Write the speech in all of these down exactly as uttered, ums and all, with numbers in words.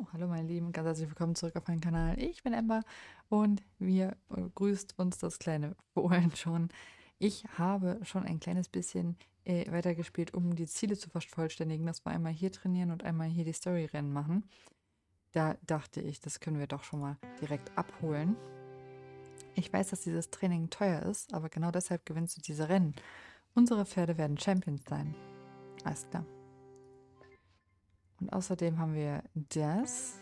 So, hallo meine Lieben, ganz herzlich willkommen zurück auf meinen Kanal. Ich bin Ember und wir äh, grüßt uns das kleine Fohlen schon. Ich habe schon ein kleines bisschen äh, weitergespielt, um die Ziele zu vervollständigen. Das war einmal hier trainieren und einmal hier die Story-Rennen machen. Da dachte ich, das können wir doch schon mal direkt abholen. Ich weiß, dass dieses Training teuer ist, aber genau deshalb gewinnst du diese Rennen. Unsere Pferde werden Champions sein. Alles klar. Und außerdem haben wir das.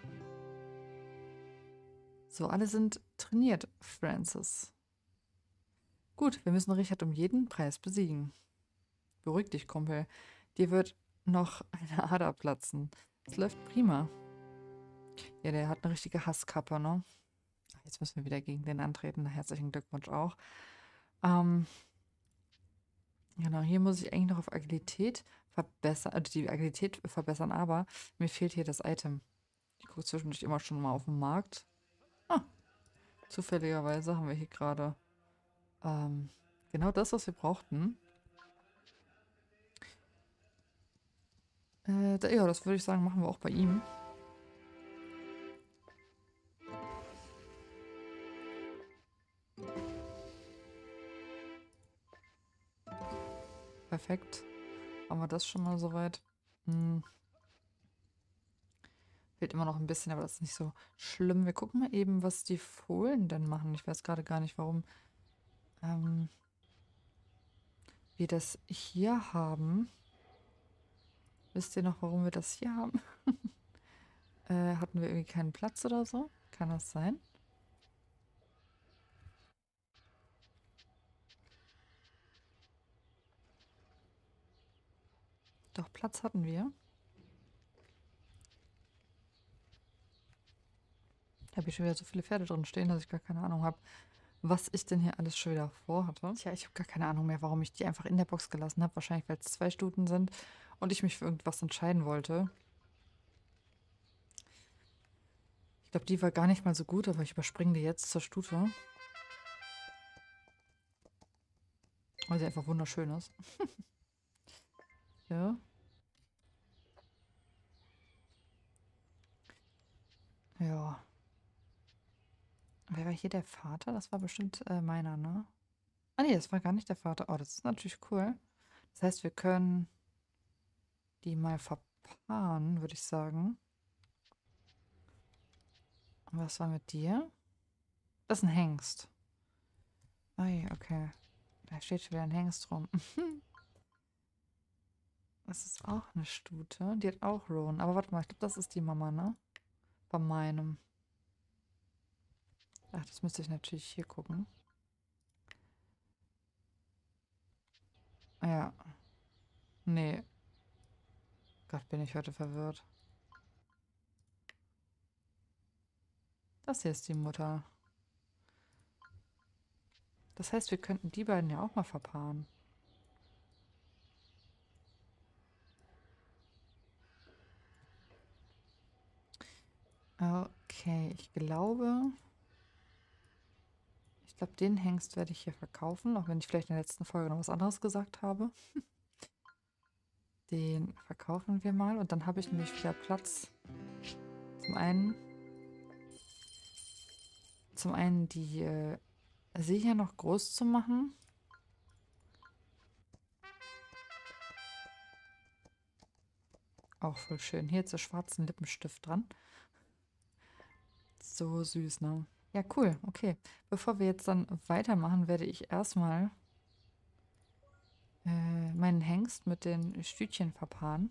So, alle sind trainiert, Francis. Gut, wir müssen Richard um jeden Preis besiegen. Beruhig dich, Kumpel. Dir wird noch eine Ader platzen. Es läuft prima. Ja, der hat eine richtige Hasskappe, ne? Jetzt müssen wir wieder gegen den antreten. Herzlichen Glückwunsch auch. Ähm, genau, hier muss ich eigentlich noch auf Agilität verbessern, also die Agilität verbessern, aber mir fehlt hier das Item. Ich gucke zwischendurch immer schon mal auf den Markt. Ah, zufälligerweise haben wir hier gerade ähm, genau das, was wir brauchten. Äh, da, ja, das würde ich sagen, machen wir auch bei ihm. Perfekt. Haben wir das schon mal soweit? Hm, fehlt immer noch ein bisschen, aber das ist nicht so schlimm. Wir gucken mal eben, was die Fohlen denn machen. Ich weiß gerade gar nicht, warum ähm, wir das hier haben. Wisst ihr noch, warum wir das hier haben? Äh, hatten wir irgendwie keinen Platz oder so? Kann das sein? Doch, Platz hatten wir. Da habe ich schon wieder so viele Pferde drin stehen, dass ich gar keine Ahnung habe, was ich denn hier alles schon wieder vorhatte. Tja, ich habe gar keine Ahnung mehr, warum ich die einfach in der Box gelassen habe. Wahrscheinlich, weil es zwei Stuten sind und ich mich für irgendwas entscheiden wollte. Ich glaube, die war gar nicht mal so gut, aber ich überspringe die jetzt zur Stute. Weil sie einfach wunderschön ist. Ja. Ja. Wer war hier der Vater? Das war bestimmt äh, meiner, ne? Ah nee, das war gar nicht der Vater. Oh, das ist natürlich cool. Das heißt, wir können die mal verpaaren, würde ich sagen. Und was war mit dir? Das ist ein Hengst. Ei, okay. Da steht schon wieder ein Hengst rum. Das ist auch eine Stute. Die hat auch Roan. Aber warte mal, ich glaube, das ist die Mama, ne? Bei meinem. Ach, das müsste ich natürlich hier gucken. Ja. Nee. Gott, bin ich heute verwirrt. Das hier ist die Mutter. Das heißt, wir könnten die beiden ja auch mal verpaaren. Okay, ich glaube... Ich glaube, den Hengst werde ich hier verkaufen, auch wenn ich vielleicht in der letzten Folge noch was anderes gesagt habe. Den verkaufen wir mal und dann habe ich nämlich wieder Platz. Zum einen... Zum einen die äh, See hier noch groß zu machen. Auch voll schön. Hier jetzt so schwarzen Lippenstift dran. So süß, ne? Ja, cool. Okay. Bevor wir jetzt dann weitermachen, werde ich erstmal äh, meinen Hengst mit den Stütchen verpaaren.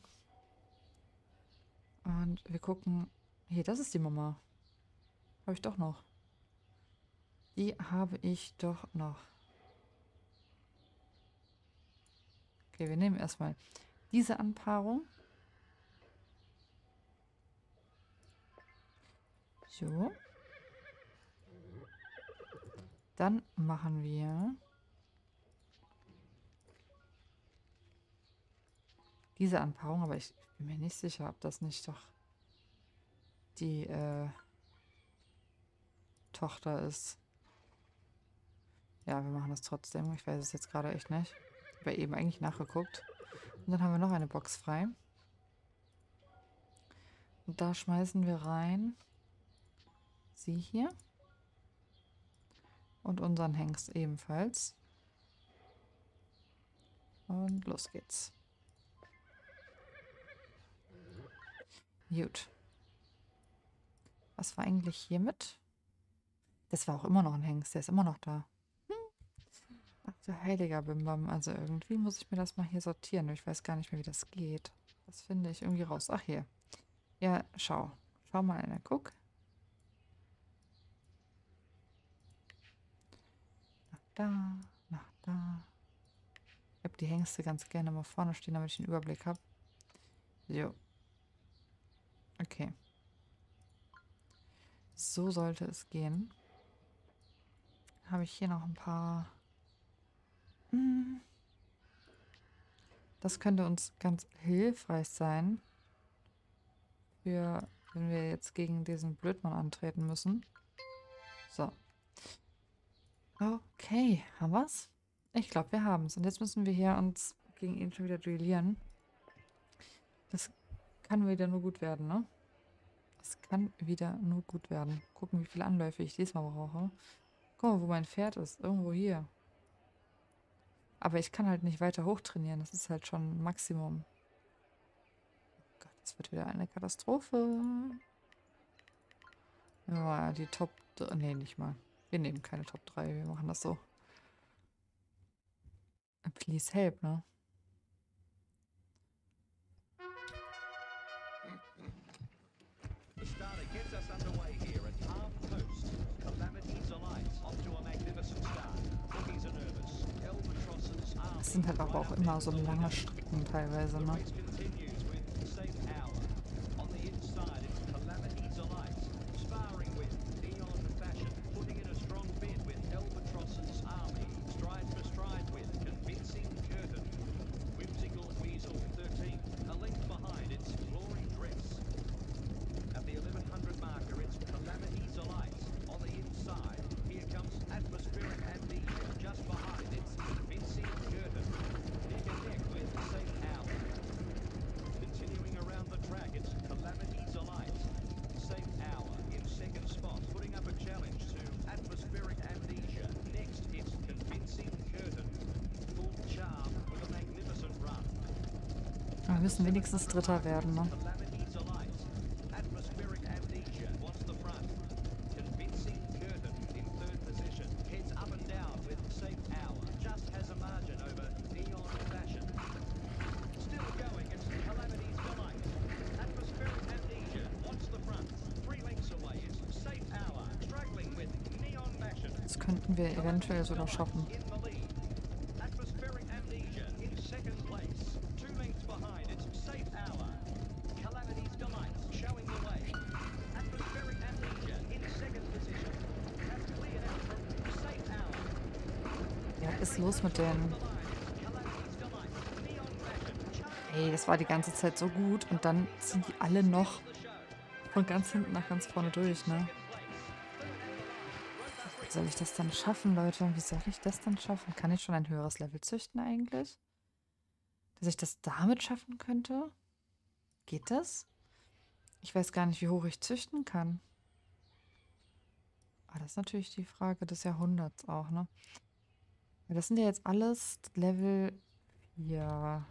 Und wir gucken. Hier, das ist die Mama. Habe ich doch noch. Die habe ich doch noch. Okay, wir nehmen erstmal diese Anpaarung. So. Dann machen wir diese Anpaarung, aber ich bin mir nicht sicher, ob das nicht doch die äh, Tochter ist. Ja, wir machen das trotzdem. Ich weiß es jetzt gerade echt nicht. Ich habe eben eigentlich nachgeguckt. Und dann haben wir noch eine Box frei. Und da schmeißen wir rein. Sie hier. Und unseren Hengst ebenfalls. Und los geht's. Gut. Was war eigentlich hiermit? Das war auch immer noch ein Hengst. Der ist immer noch da. Ach du heiliger Bimbam. Also irgendwie muss ich mir das mal hier sortieren. Ich weiß gar nicht mehr, wie das geht. Das finde ich irgendwie raus. Ach hier. Ja, schau. Schau mal einer. Guck. Nach da. Nach da. Ich habe die Hengste ganz gerne mal vorne stehen, damit ich einen Überblick habe. So. Okay. So sollte es gehen. Habe ich hier noch ein paar... Hm. Das könnte uns ganz hilfreich sein, für, wenn wir jetzt gegen diesen Blödmann antreten müssen. So. Okay, haben wir's? Ich glaube, wir haben es. Und jetzt müssen wir hier uns gegen ihn schon wieder duellieren. Das kann wieder nur gut werden, ne? Das kann wieder nur gut werden. Gucken, wie viele Anläufe ich diesmal brauche. Guck mal, wo mein Pferd ist. Irgendwo hier. Aber ich kann halt nicht weiter hochtrainieren. Das ist halt schon Maximum. Oh Gott, das wird wieder eine Katastrophe. Ja, die Top... Nee, nicht mal. Wir nehmen keine Top drei. Wir machen das so. Please help, ne? The starter gets us underway here at half post. Calamity's alight, off to a magnificent start. Bookies are nervous. Albatrosses army. Es sind halt aber auch immer so lange Strecken teilweise, The ne? race continues with Safe Hour. On the inside, it's Calamity's alight. Sparring with Eon Fashion. Putting in a strong bid with Albatrosses army. Stride for stride with Convincing Curtain. Whimsical Weasel thirteen. A length behind, it's Glory Dress. At the eleven hundred marker, it's Calamity's alight. On the inside, here comes Atmospheric Amnesia. Just behind, it's Convincing Curtain. Neck and neck with Safe Hour. Continuing around the track, it's Calamity's alight. Safe Hour in second spot, putting up a challenge to Atmospheric Amnesia. Next, it's Convincing Curtain. Full charm with a magnificent run. Wir müssen wenigstens Dritter werden, ne? Calamity's alight. Atmospheric Amnesia wants the front. Convincing Curtain in third position. Heads up and down with Safe Hour. Just has a margin over Eon Fashion. Still going, it's Calamity's delight. Atmospheric Amnesia wants the front. Three lengths away is Safe Hour. Struggling with Neon Fashion. Das könnten wir eventuell sogar schaffen. In the lead. Atmospheric Amnesia in second place. Two lengths behind, it's Safe Hour. Calamity's delight showing the way. Atmospheric Amnesia in second position. Has cleared out from Safe Hour. Ja, ist los mit denen. Calamity's delight. Neon Fashion. Ey, das war die ganze Zeit so gut. Und dann sind die alle noch von ganz hinten nach ganz vorne durch, ne? Wie soll ich das dann schaffen, Leute? Wie soll ich das dann schaffen? Kann ich schon ein höheres Level züchten eigentlich? Dass ich das damit schaffen könnte? Geht das? Ich weiß gar nicht, wie hoch ich züchten kann. Aber das ist natürlich die Frage des Jahrhunderts auch, ne? Ja, das sind ja jetzt alles Level vier.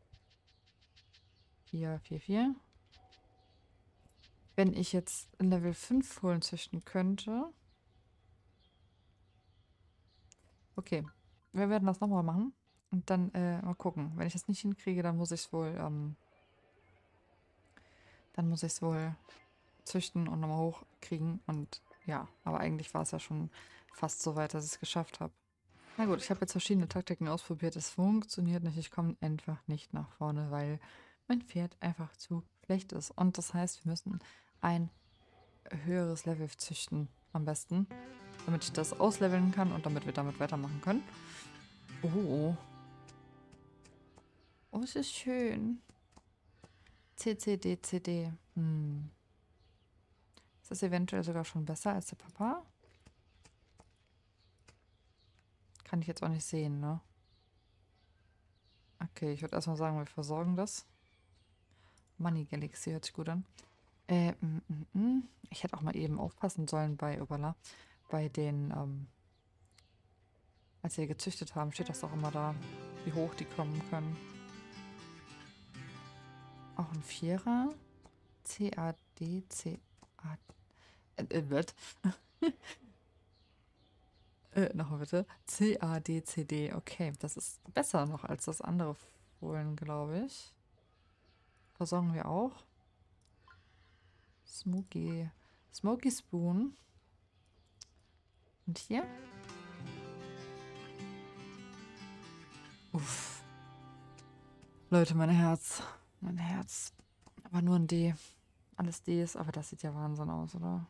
vier, vier, vier. Wenn ich jetzt ein Level fünf Fohlen züchten könnte. Okay, wir werden das nochmal machen. Und dann äh, mal gucken. Wenn ich das nicht hinkriege, dann muss ich es wohl, ähm, dann muss ich es wohl züchten und nochmal hochkriegen. Und ja, aber eigentlich war es ja schon fast so weit, dass ich es geschafft habe. Na gut, ich habe jetzt verschiedene Taktiken ausprobiert. Es funktioniert nicht. Ich komme einfach nicht nach vorne, weil mein Pferd einfach zu schlecht ist. Und das heißt, wir müssen ein höheres Level züchten am besten, damit ich das ausleveln kann und damit wir damit weitermachen können. Oh. Oh, es ist schön. C C D C D. Hm. Ist das eventuell sogar schon besser als der Papa? Kann ich jetzt auch nicht sehen, ne? Okay, ich würde erstmal sagen, wir versorgen das. Money Galaxy hört sich gut an. Äh, mm, mm, mm. Ich hätte auch mal eben aufpassen sollen bei, Obala, bei den, ähm, als wir gezüchtet haben, steht das auch immer da, wie hoch die kommen können. Auch ein Vierer. C A D, C A D. Äh, äh, wird. äh, nochmal bitte. C A D C D. Okay, das ist besser noch als das andere Fohlen, glaube ich. Versorgen wir auch. Smoky. Smoky Spoon. Und hier? Uff. Leute, mein Herz. Mein Herz. Aber nur ein D. Alles Ds, aber das sieht ja Wahnsinn aus, oder?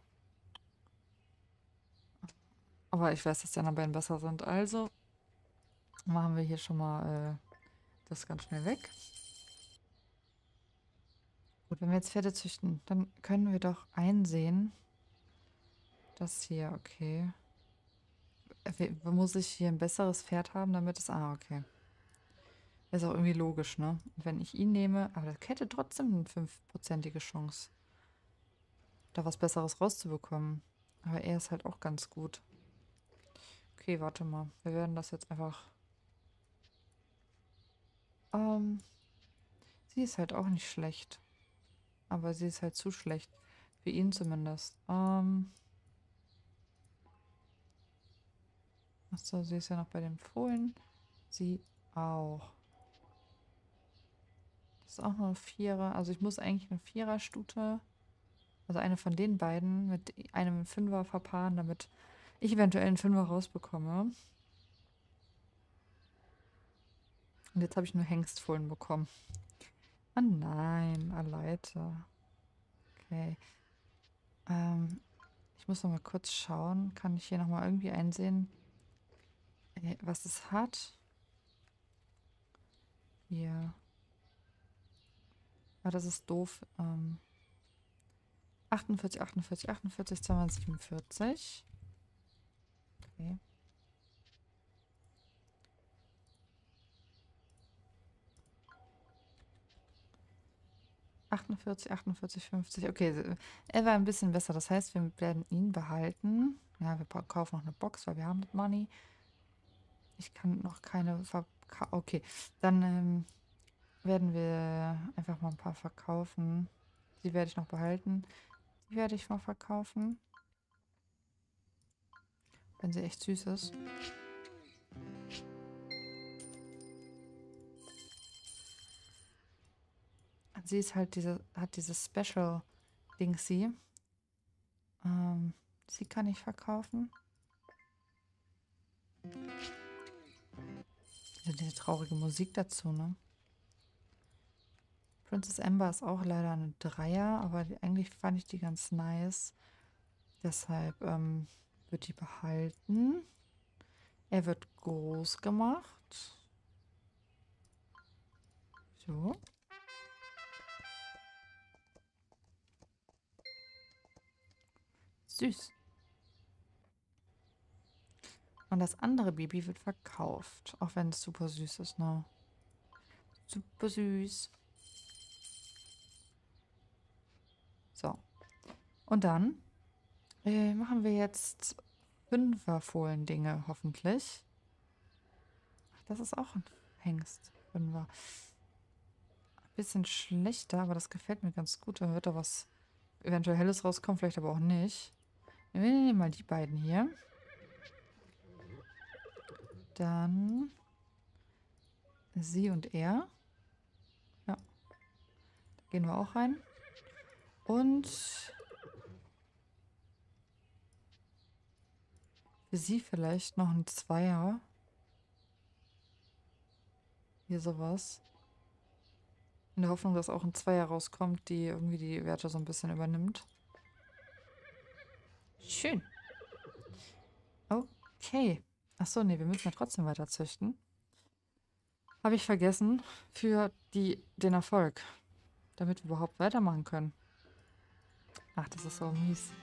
Aber ich weiß, dass die anderen beiden besser sind. Also machen wir hier schon mal äh, das ganz schnell weg. Gut, wenn wir jetzt Pferde züchten, dann können wir doch einsehen, dass hier, okay. Äh, Muss ich hier ein besseres Pferd haben, damit es. Ah, okay. Ist auch irgendwie logisch, ne? Wenn ich ihn nehme, aber das hätte trotzdem eine fünfprozentige Chance, da was Besseres rauszubekommen. Aber er ist halt auch ganz gut. Okay, warte mal. Wir werden das jetzt einfach. Ähm, sie ist halt auch nicht schlecht. Aber sie ist halt zu schlecht. Für ihn zumindest. Ähm. Achso, sie ist ja noch bei den Fohlen. Sie auch. Das ist auch nur ein Vierer. Also ich muss eigentlich eine Viererstute, also eine von den beiden, mit einem Fünfer verpaaren, damit ich eventuell einen Fünfer rausbekomme. Und jetzt habe ich nur Hengstfohlen bekommen. Ah nein, Aleite. Okay. Ähm, ich muss noch mal kurz schauen. Kann ich hier noch mal irgendwie einsehen, äh, was es hat? Hier. Ah, das ist doof. Ähm, achtundvierzig, achtundvierzig, achtundvierzig, zweihundertsiebenundvierzig. Okay. achtundvierzig, achtundvierzig, fünfzig. Okay, er war ein bisschen besser. Das heißt, wir werden ihn behalten. Ja, wir kaufen noch eine Box, weil wir haben das Money. Ich kann noch keine verkaufen. Okay, dann ähm, werden wir einfach mal ein paar verkaufen. Die werde ich noch behalten. Die werde ich mal verkaufen. Wenn sie echt süß ist. Sie ist halt diese, hat dieses Special-Dingsy. Ähm, sie kann ich verkaufen. Diese, diese traurige Musik dazu, ne? Princess Amber ist auch leider eine Dreier, aber die, eigentlich fand ich die ganz nice. Deshalb ähm, wird die behalten. Er wird groß gemacht. So. Süß. Und das andere Baby wird verkauft. Auch wenn es super süß ist, ne? Super süß. So. Und dann äh, machen wir jetzt Fünferfohlen-Dinge, hoffentlich. Ach, das ist auch ein Hengst. Fünfer. Ein bisschen schlechter, aber das gefällt mir ganz gut. Da wird da was eventuell Helles rauskommen, vielleicht aber auch nicht. Wir nehmen mal die beiden hier. Dann sie und er. Ja. Da gehen wir auch rein. Und für sie vielleicht noch ein Zweier. Hier sowas. In der Hoffnung, dass auch ein Zweier rauskommt, die irgendwie die Werte so ein bisschen übernimmt. Schön. Okay. Achso, nee, wir müssen ja trotzdem weiter züchten. Habe ich vergessen für die, den Erfolg. Damit wir überhaupt weitermachen können. Ach, das ist so mies.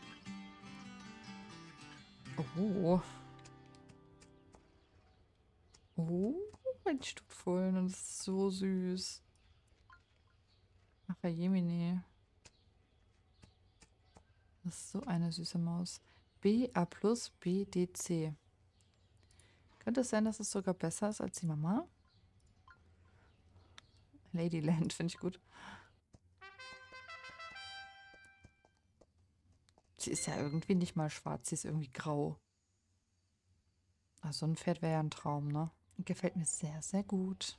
Oh. Oh, ein Stutfohlen. Und das ist so süß. Ach, Herr Jemine. Das ist so eine süße Maus. B A plus B D C. Könnte es sein, dass es sogar besser ist als die Mama? Ladyland finde ich gut. Sie ist ja irgendwie nicht mal schwarz, sie ist irgendwie grau. Also ein Pferd wäre ja ein Traum, ne? Gefällt mir sehr, sehr gut.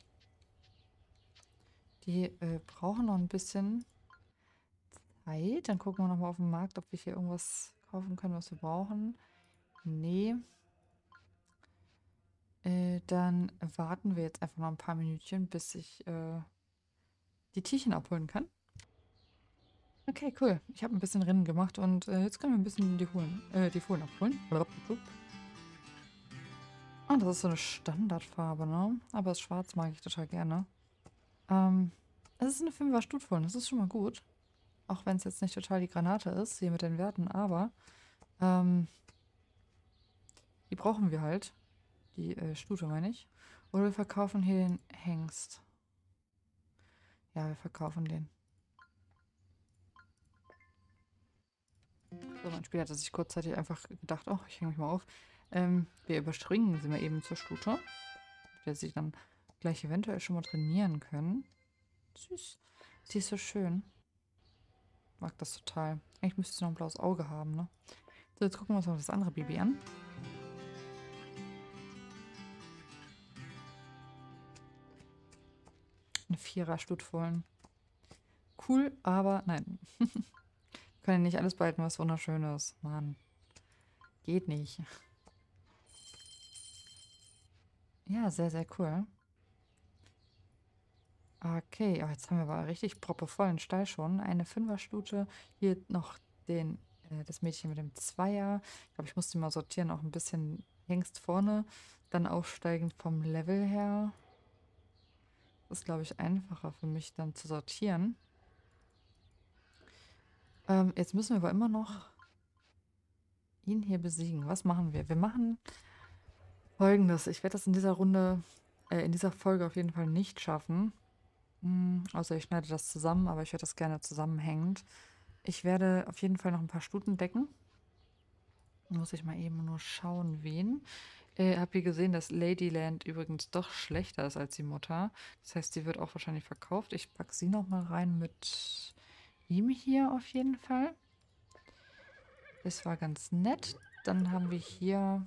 Die äh, brauchen noch ein bisschen Zeit. Dann gucken wir nochmal auf den Markt, ob wir hier irgendwas kaufen können, was wir brauchen. Nee. Äh, dann warten wir jetzt einfach noch ein paar Minütchen, bis ich äh, die Tierchen abholen kann. Okay, cool. Ich habe ein bisschen Rennen gemacht und äh, jetzt können wir ein bisschen die, holen, äh, die Fohlen abholen. Ah, das ist so eine Standardfarbe, ne? Aber das Schwarz mag ich total gerne. Ähm, es ist eine fünfer Stutfohlen, das ist schon mal gut. Auch wenn es jetzt nicht total die Granate ist, hier mit den Werten, aber ähm, die brauchen wir halt. Die äh, Stute meine ich. Oder wir verkaufen hier den Hengst. Ja, wir verkaufen den. So, mein Spiel hatte sich kurzzeitig einfach gedacht, oh, ich hänge mich mal auf. Ähm, wir überspringen sie mal eben zur Stute. Der sie dann gleich eventuell schon mal trainieren können. Süß. Sie ist so schön. Mag das total. Eigentlich müsste sie noch ein blaues Auge haben, ne? So, jetzt gucken wir uns noch das andere Baby an. Eine Vierer-Stutfohlen. Cool, aber nein. Wir können nicht alles behalten, was wunderschön ist. Mann. Geht nicht. Ja, sehr, sehr cool. Okay, oh, jetzt haben wir aber richtig proppevollen Stall schon. Eine Fünferstute. Hier noch den, äh, das Mädchen mit dem Zweier. Ich glaube, ich muss die mal sortieren, auch ein bisschen Hengst vorne. Dann aufsteigend vom Level her. Das ist, glaube ich, einfacher für mich dann zu sortieren. Ähm, jetzt müssen wir aber immer noch ihn hier besiegen. Was machen wir? Wir machen Folgendes. Ich werde das in dieser Runde, äh, in dieser Folge auf jeden Fall nicht schaffen. Hm, außer ich schneide das zusammen, aber ich werde das gerne zusammenhängend. Ich werde auf jeden Fall noch ein paar Stuten decken. Muss ich mal eben nur schauen, wen. Äh, hab hier gesehen, dass Ladyland übrigens doch schlechter ist als die Mutter. Das heißt, sie wird auch wahrscheinlich verkauft. Ich packe sie noch mal rein mit ihm hier auf jeden Fall. Das war ganz nett. Dann haben wir hier,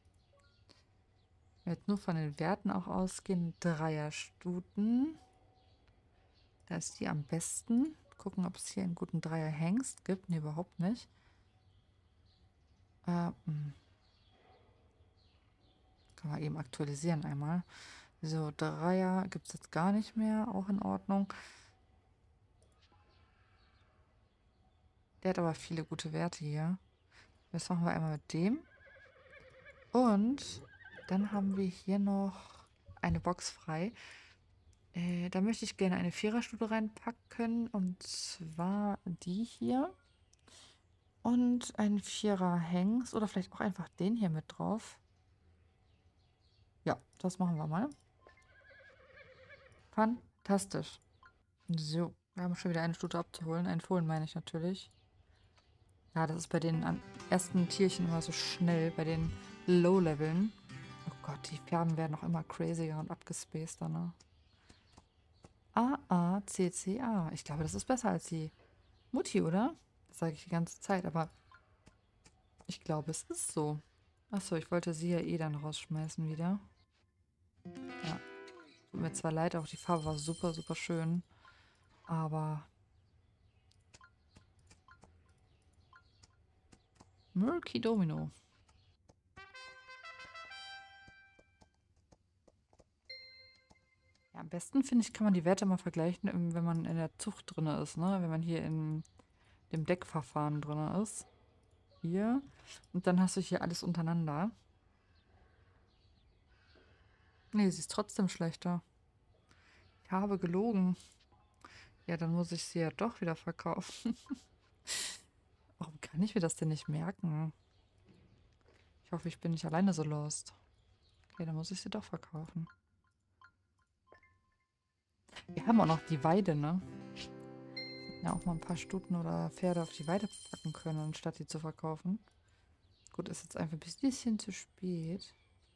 jetzt nur von den Werten auch ausgehen, Dreierstuten. Da ist die am besten. Gucken, ob es hier einen guten Dreier-Hengst gibt. Ne, überhaupt nicht. Äh, hm. Kann man eben aktualisieren einmal. So, Dreier gibt es jetzt gar nicht mehr. Auch in Ordnung. Der hat aber viele gute Werte hier. Das machen wir einmal mit dem. Und dann haben wir hier noch eine Box frei. Äh, da möchte ich gerne eine Viererstute reinpacken. Und zwar die hier. Und ein Vierer-Hengst. Oder vielleicht auch einfach den hier mit drauf. Ja, das machen wir mal. Fantastisch. So, wir haben schon wieder eine Stute abzuholen. Ein Fohlen meine ich natürlich. Ja, das ist bei den an- ersten Tierchen immer so schnell, bei den Low-Leveln. Oh Gott, die Farben werden noch immer crazier und abgespaceder, ne? A A C C A. Ich glaube, das ist besser als die Mutti, oder? Das sage ich die ganze Zeit, aber ich glaube, es ist so. Achso, ich wollte sie ja eh dann rausschmeißen wieder. Ja. Tut mir zwar leid, auch die Farbe war super, super schön. Aber Murky Domino. Ja, am besten, finde ich, kann man die Werte mal vergleichen, ähm, wenn man in der Zucht drin ist, ne? Wenn man hier in dem Deckverfahren drin ist. Hier. Und dann hast du hier alles untereinander. Nee, sie ist trotzdem schlechter. Ich habe gelogen. Ja, dann muss ich sie ja doch wieder verkaufen. Warum kann ich mir das denn nicht merken? Ich hoffe, ich bin nicht alleine so lost. Okay, dann muss ich sie doch verkaufen. Wir haben auch noch die Weide, ne? ja auch mal ein paar Stuten oder Pferde auf die Weide packen können, anstatt die zu verkaufen. Gut, ist jetzt einfach ein bisschen zu spät.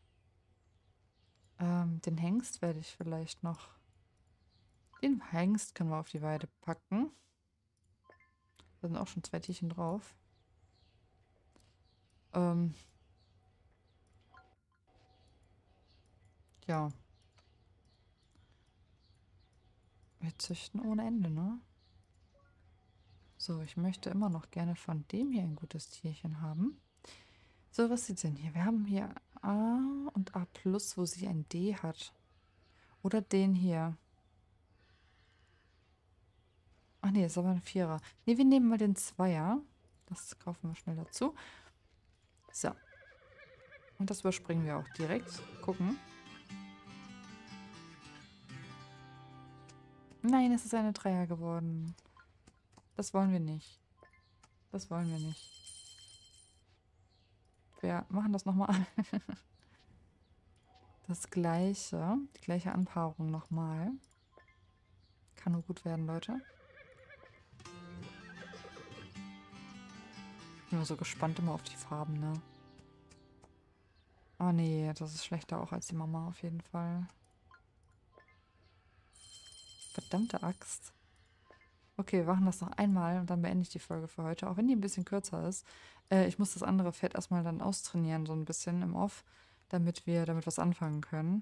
Ähm, den Hengst werde ich vielleicht noch... Den Hengst können wir auf die Weide packen. Da sind auch schon zwei Tierchen drauf. Ähm, ja. Wir züchten ohne Ende, ne? So, ich möchte immer noch gerne von dem hier ein gutes Tierchen haben. So, was sieht denn hier? Wir haben hier A und A plus, wo sie ein D hat. Oder den hier. Ach nee, ist aber ein Vierer. Nee, wir nehmen mal den Zweier. Das kaufen wir schnell dazu. So. Und das überspringen wir auch direkt. Gucken. Nein, es ist eine Dreier geworden. Das wollen wir nicht. Das wollen wir nicht. Wir machen das nochmal. Das gleiche. Die gleiche Anpaarung nochmal. Kann nur gut werden, Leute. Ich bin immer so gespannt immer auf die Farben, ne? Oh nee, das ist schlechter auch als die Mama auf jeden Fall. Verdammte Axt. Okay, wir machen das noch einmal und dann beende ich die Folge für heute, auch wenn die ein bisschen kürzer ist. Äh, ich muss das andere Pferd erstmal dann austrainieren, so ein bisschen im Off, damit wir damit was anfangen können.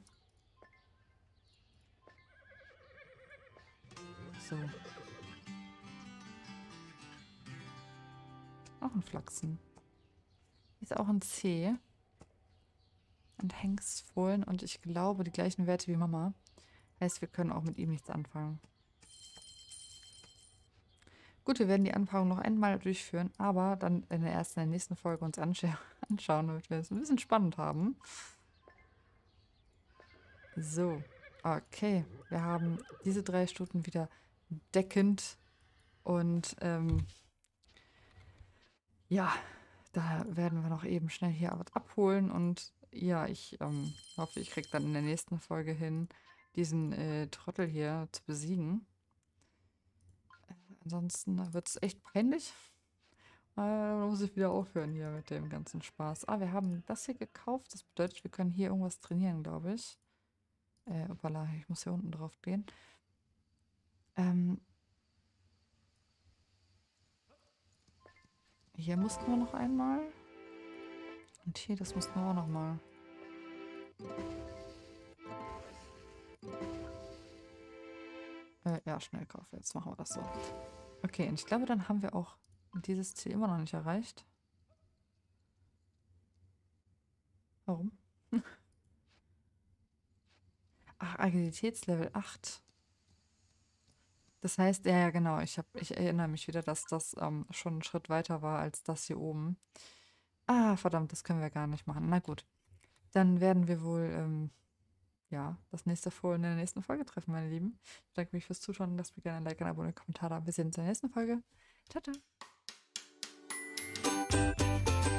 So. Auch ein Flachsen. Ist auch ein C. Und Hengstfohlen und ich glaube die gleichen Werte wie Mama. Heißt, wir können auch mit ihm nichts anfangen. Gut, wir werden die Anpaarung noch einmal durchführen, aber dann in der ersten, in der nächsten Folge uns anscha anschauen, damit wir es ein bisschen spannend haben. So, okay. Wir haben diese drei Stuten wieder deckend und ähm, ja, da werden wir noch eben schnell hier was abholen und ja, ich ähm, hoffe, ich kriege dann in der nächsten Folge hin, diesen äh, Trottel hier zu besiegen. Ansonsten wird es echt peinlich. Äh, dann muss ich wieder aufhören hier mit dem ganzen Spaß. Ah, wir haben das hier gekauft. Das bedeutet, wir können hier irgendwas trainieren, glaube ich. Äh, opala, ich muss hier unten drauf gehen. Ähm, hier mussten wir noch einmal. Und hier, das mussten wir auch noch mal. Äh, ja, Schnellkauf. Jetzt machen wir das so. Okay, und ich glaube, dann haben wir auch dieses Ziel immer noch nicht erreicht. Warum? Ach, Agilitätslevel acht. Das heißt, ja, ja, genau. Ich, hab, ich erinnere mich wieder, dass das ähm, schon ein Schritt weiter war als das hier oben. Ah, verdammt, das können wir gar nicht machen. Na gut. Dann werden wir wohl, ähm, ja, das nächste Fohlen in der nächsten Folge treffen, meine Lieben. Ich danke mich fürs Zuschauen. Lasst mir gerne ein Like, ein Abo und einen Kommentar da. Wir sehen uns in der nächsten Folge. Ciao, ciao.